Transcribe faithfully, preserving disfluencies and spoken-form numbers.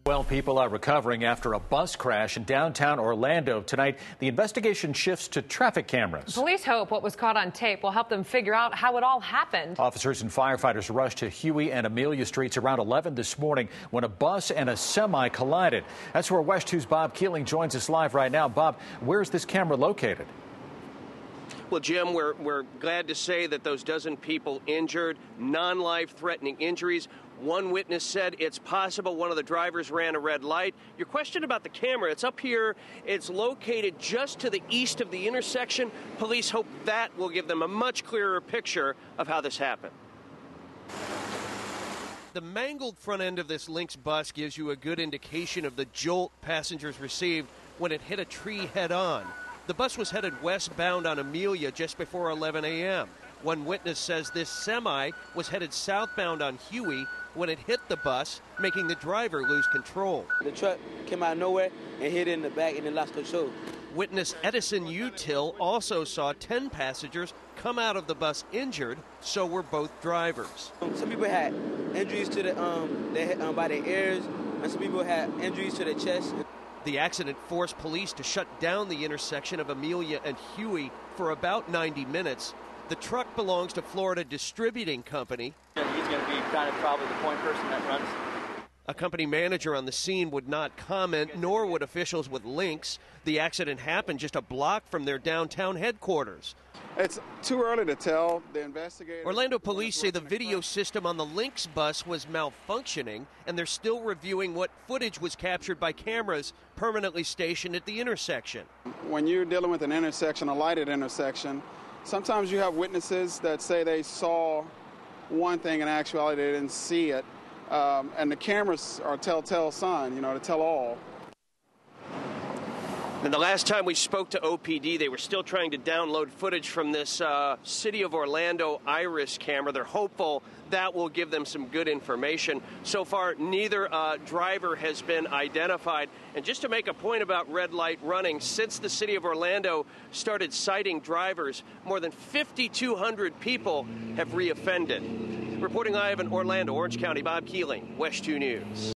Well, people are recovering after a bus crash in downtown Orlando. Tonight, the investigation shifts to traffic cameras. Police hope what was caught on tape will help them figure out how it all happened. Officers and firefighters rushed to Huey and Amelia Streets around eleven this morning when a bus and a semi collided. That's where WESH two's Bob Keeling joins us live right now. Bob, where's this camera located? Well, Jim, we're, we're glad to say that those dozen people injured, non-life-threatening injuries. One witness said it's possible one of the drivers ran a red light. Your question about the camera, it's up here. It's located just to the east of the intersection. Police hope that will give them a much clearer picture of how this happened. The mangled front end of this Lynx bus gives you a good indication of the jolt passengers received when it hit a tree head-on. The bus was headed westbound on Amelia just before eleven a m One witness says this semi was headed southbound on Huey when it hit the bus, making the driver lose control. The truck came out of nowhere and hit it in the back and then lost control. Witness Edison Util also saw ten passengers come out of the bus injured, so were both drivers. Some people had injuries to the um, they, um by their ears, and some people had injuries to their chest. The accident forced police to shut down the intersection of Amelia and Huey for about ninety minutes. The truck belongs to Florida Distributing Company. He's going to be kind of probably the point person that runs. A company manager on the scene would not comment, nor would officials with Lynx. The accident happened just a block from their downtown headquarters. It's too early to tell. The investigators. Orlando police say the video system on the Lynx bus was malfunctioning, and they're still reviewing what footage was captured by cameras permanently stationed at the intersection. When you're dealing with an intersection, a lighted intersection, sometimes you have witnesses that say they saw one thing, in actuality they didn't see it. Um, and the cameras are a telltale sign, you know, to tell all. And the last time we spoke to O P D, they were still trying to download footage from this uh, City of Orlando Iris camera. They're hopeful that will give them some good information. So far, neither uh, driver has been identified. And just to make a point about red light running, since the City of Orlando started citing drivers, more than fifty-two hundred people have reoffended. Reporting live in Orlando, Orange County, Bob Keeling, WESH two News.